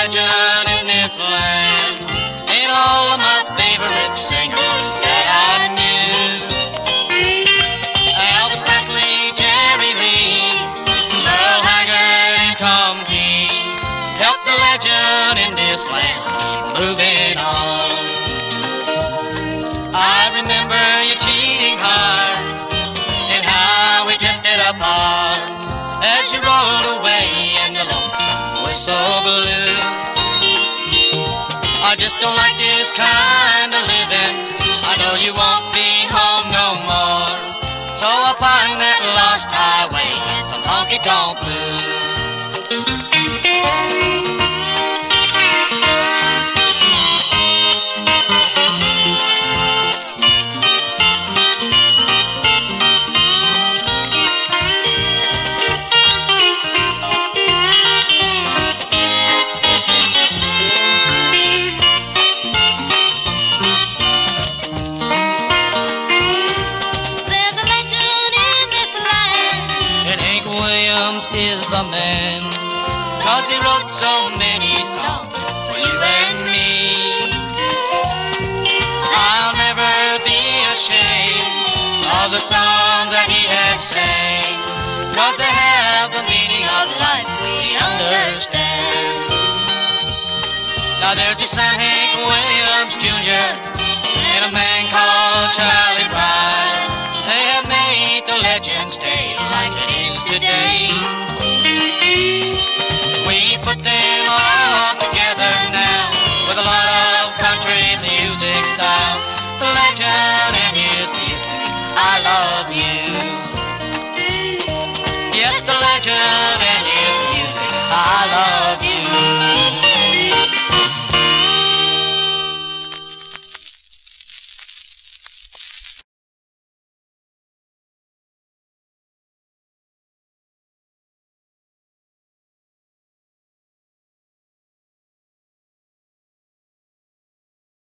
legend in this land. Ain't all of my favorite singers that I knew. Elvis Presley, Jerry Lee, Merle Haggard and Tom Key helped the legend in this land keep moving on. I remember you cheating hard and how we drifted apart as you rode away in the lonesome whistle blue. I just don't like this kind of living. I know you won't be home no more, so I'll find that lost highway and some honky-tonk blues. Is the man, 'cause he wrote so many songs for you and me. I'll never be ashamed of the songs that he has sang, 'cause they have the meaning of life we understand. Now there's this Sam Hank way